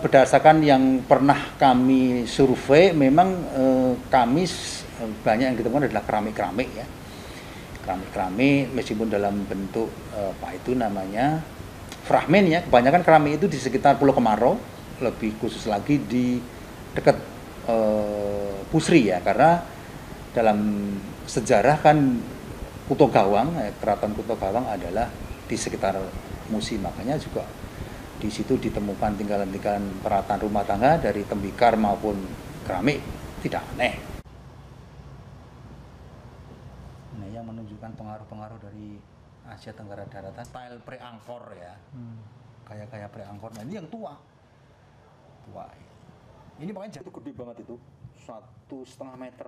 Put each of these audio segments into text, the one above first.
Berdasarkan yang pernah kami survei, memang kami banyak yang ditemukan adalah keramik-keramik ya. Keramik-keramik meskipun dalam bentuk apa itu namanya fragmen ya. Kebanyakan keramik itu di sekitar Pulau Kemarau, lebih khusus lagi di dekat Pusri ya, karena dalam sejarah kan Kuto Gawang, keraton Kuto Gawang adalah di sekitar Musi, makanya juga di situ ditemukan tinggalan-tinggalan peralatan rumah tangga dari tembikar maupun keramik, tidak aneh. Nah, yang menunjukkan pengaruh-pengaruh dari Asia Tenggara Daratan, style pre-angkor ya, kayak pre-angkor. Nah ini yang tua. Ini makanya itu gede banget itu, 1,5 meter.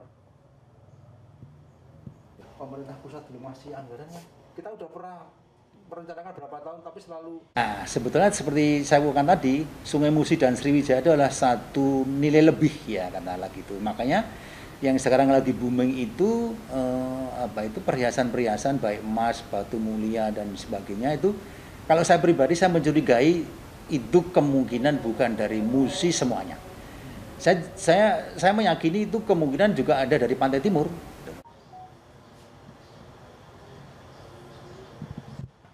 Pemerintah pusat belum masih anggarannya. Kita udah pernah merencanakan berapa tahun tapi selalu. Nah, sebetulnya seperti saya katakan tadi, Sungai Musi dan Sriwijaya itu adalah satu nilai lebih ya katakanlah gitu. Makanya yang sekarang lagi booming itu perhiasan-perhiasan baik emas, batu mulia dan sebagainya itu, kalau saya pribadi saya mencurigai itu kemungkinan bukan dari Musi semuanya. Saya meyakini itu kemungkinan juga ada dari Pantai Timur.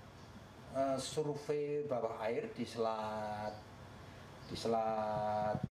Survei bawah air di selat